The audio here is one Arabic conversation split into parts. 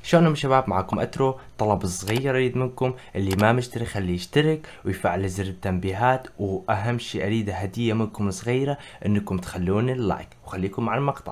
شلونكم شباب؟ معكم اترو. طلب صغير اريد منكم، اللي ما مشترك خليه يشترك ويفعل زر التنبيهات، واهم شي اريد هدية منكم صغيرة انكم تخلوني اللايك وخليكم مع المقطع.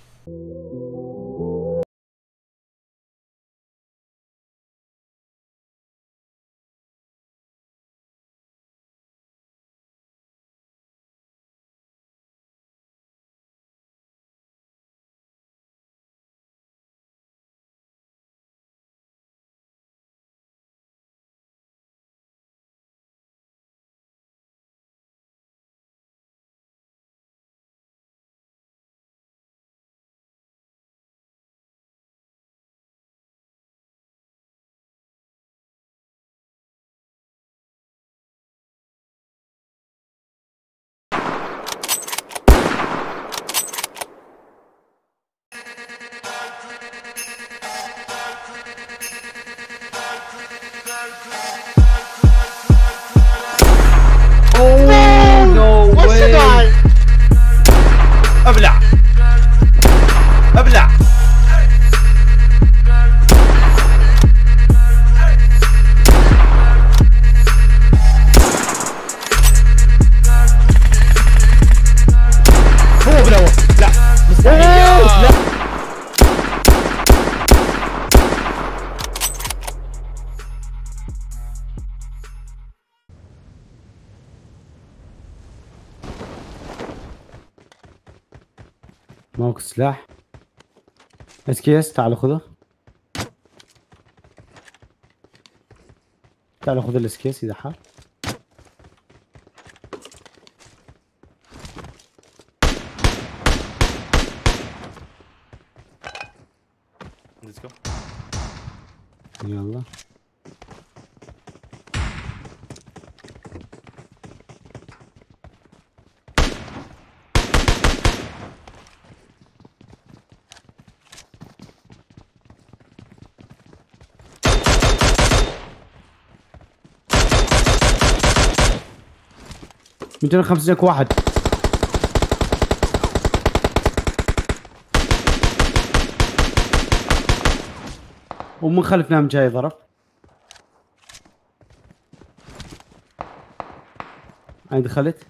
ابلع ابلع. هو ابلع. لا مستحيل. لا ماكو سلاح. اس تعال خذه. تعال خذ الاسكيس اذا حاب. ليتس جو. يلا ميتين وخمسين لك واحد. ومن خلف نام جاي ضرب. هاي دخلت.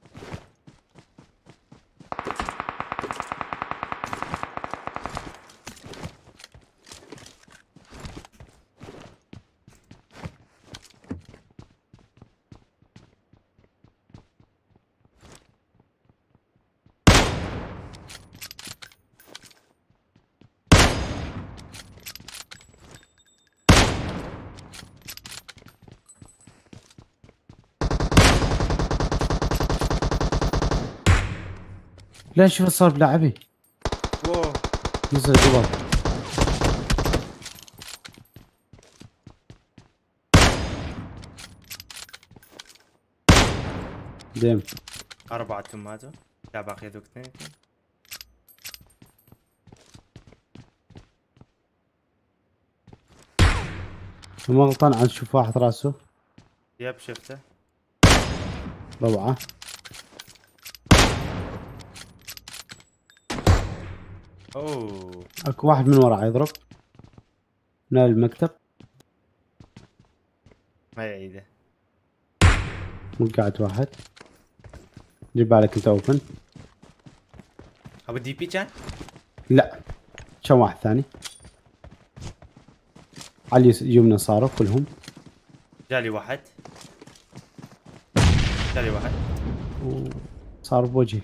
لا شوف صار بلاعبي. واو نزل جوا. ديم 4 تماتو. لا باقي ذوك 2. ما غلطان عاد شوف واحد راسه. يب شفته. روعة. اوه اكو واحد من ورا يضرب من المكتب. ما يعيده. وقعت واحد. جيب بالك انت اوبن. ابو الدي بي كان؟ لا كان واحد ثاني على يمنا صاروا كلهم. جالي واحد. جالي واحد. صار بوجهي.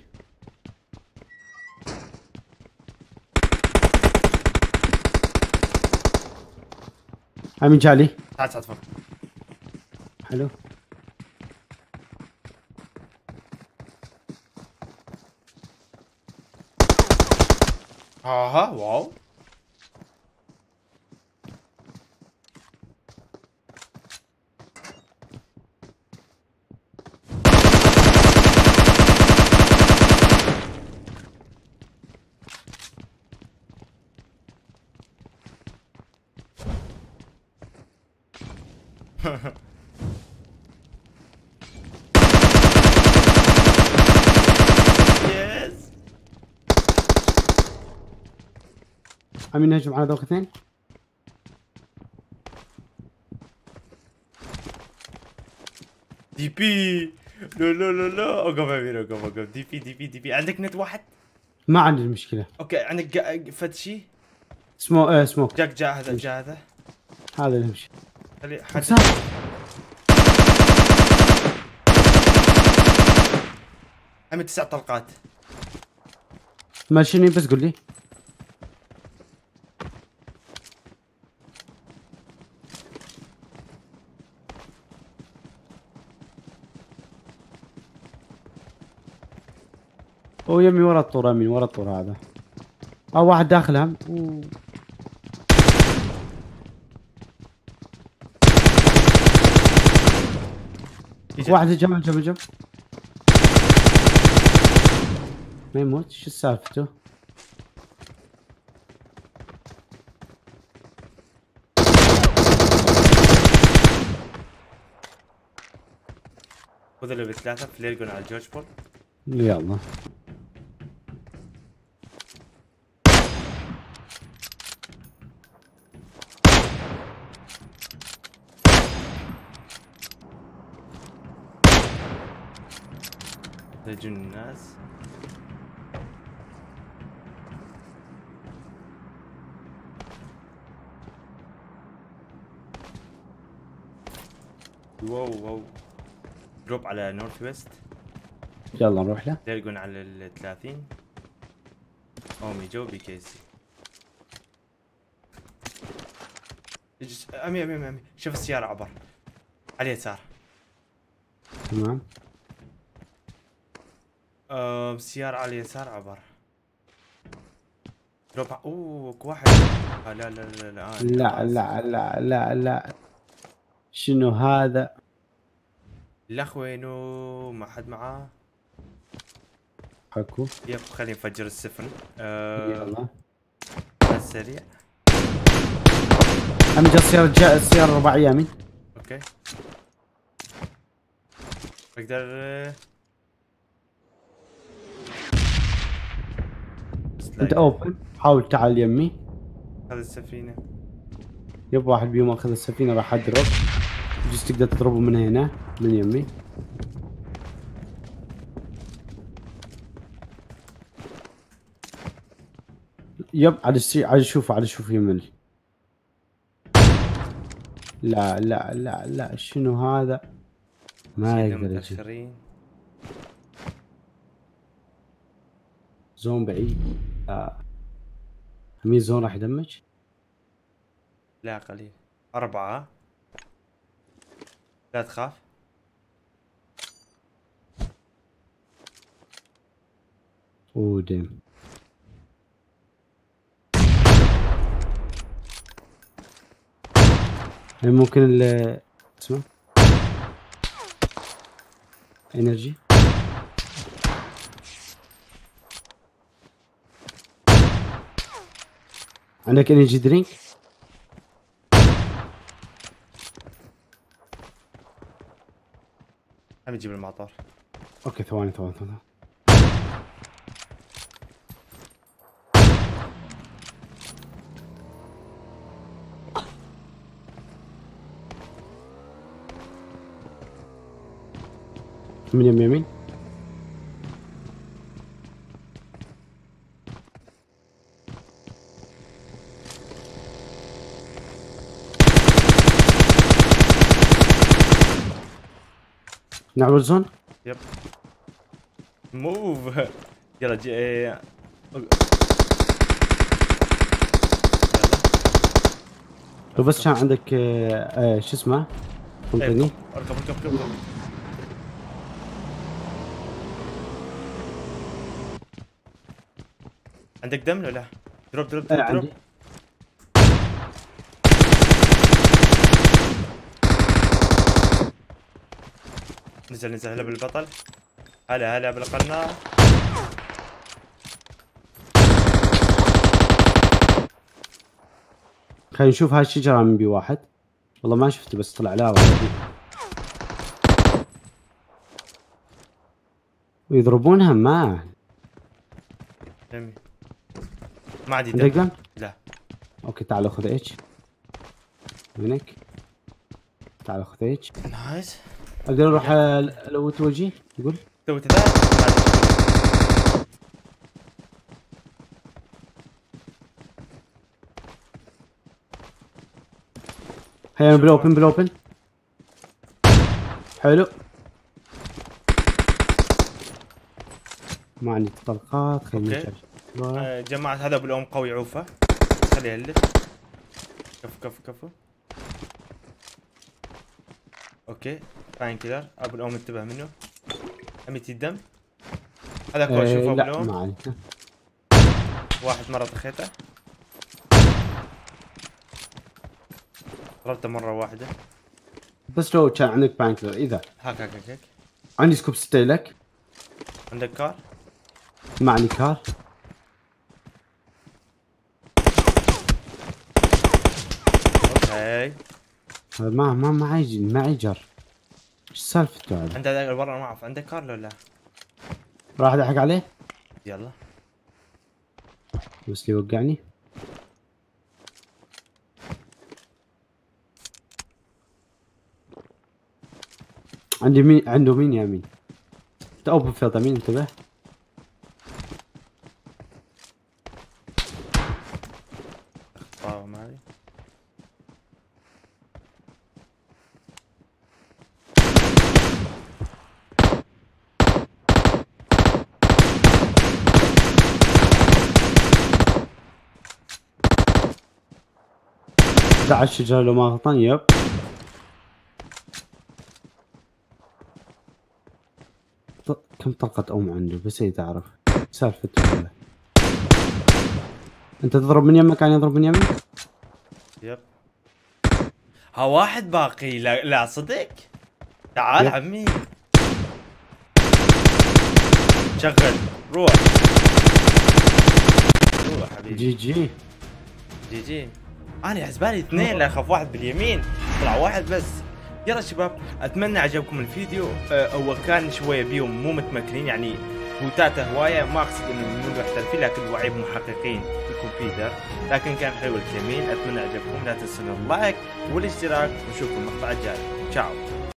امين جالي. تعال تعال فوق. حلو. ها واو. امين نهجم على ذوك اثنين. دي بي. لا لا لا لا، اوقف امير، اوقف. دي بي. عندك نت واحد؟ ما عندي مشكله. اوكي، عندك فد شيء؟ سموك. جاك جاء هذا. هذا اللي يمشي. خلي حد. وسام. عمل 9 طلقات. ماشيني بس قول لي. هو يمي ورا الطور، يمين ورا الطور هذا. او واحد داخل هم. واحد جنب. ما يموت، شو سالفته؟ خذ اللي بثلاثة فليرجون على الجورج بول. يلا. يجون الناس. واو. دروب على نورث ويست. يلا نروح له. فليرجون على ال 30. اومي جو بي كي سي. امي شوف السيارة عبر على اليسار. تمام. سيارة على اليسار عبر. دروب. اوه واحد. لا لا لا لا. لا لا لا لا لا. شنو هذا؟ الاخ وينو؟ ما حد معاه. حكو. يب خلينا نفجر السفن. يلا. على السريع. امجد السيارة الرباعية يمين. اوكي. بقدر. انت اوبن، حاول تعال يمي. هذا السفينة. يب واحد بيوم اخذ السفينة راح اضرب. بجوز تقدر تضربه من هنا من يمي. يب على شوف يمين. لا لا لا لا، شنو هذا؟ ما يقدر يجي. زون بعيد. مين زون راح يدمج؟ لا قليل. 4. لا تخاف. ودم. ممكن اسمه انرجي. عندك انرجي درينك؟ هم يجيب المعطر. اوكي ثواني. من يمين. نعمل زون. يب موف. يلا جي. لو بس كان عندك شو اسمه فهمتني. اركب. عندك دم ولا لا؟ دروب. عندي. نزل هلا بالبطل. هلا بالقناع. خلينا نشوف هاي الشجرة من بي واحد. والله ما شفته بس طلع لا والله. ويضربونها ما عندي عندك دم؟ لا. اوكي تعال خذ اتش منك. تعال خذ اتش. نايس. اقدر اروح لو توجي يقول تو تذا هيا بالاوبن حلو. ما عندي طلقات خليني اوكي. نشوف. جماعة هذا ابو الام قوي عوفه. خليه يهلف. كفو. اوكي باين كذا ابو الام انتبه منه. اميتي الدم. هذا كويس شوف ابو لا الام. ما عليك. واحد مرة طخيته. ضربته مرة واحدة. بس لو كان عندك بانكلر اذا هاك. عندي سكوب 6 لك. عندك كار؟ ما عندي كار. اوكي. هذا ما يجي ما يجر. ايش سالفته هذا؟ عندك هذاك برا ما اعرف عندك كار ولا لا؟ راح اضحك عليه؟ يلا. بس لي وقعني. عندي مين عنده مين يا مين؟ اوبن فيلد مين انتبه. ما هذه. دع الشجرة لو ما غلطان. يب كم طلقة أم عنده بس هي تعرف سالفته هذا. أنت تضرب من يمك يعني يضرب من يمك؟ يب. ها واحد باقي لا صدق. تعال عمي. شغل روح حبيبي. جي انا حسبالي اثنين لا اخاف واحد باليمين طلع واحد بس. يلا شباب اتمنى عجبكم الفيديو. هو كان شويه بيهم مو متمكنين يعني بوتات هوايه ما اقصد انه مو محترفين لكن وعيب محققين في الكمبيوتر لكن كان حلو الجميل. اتمنى عجبكم لا تنسون اللايك والاشتراك ونشوفكم المقطع الجاي. تشاو.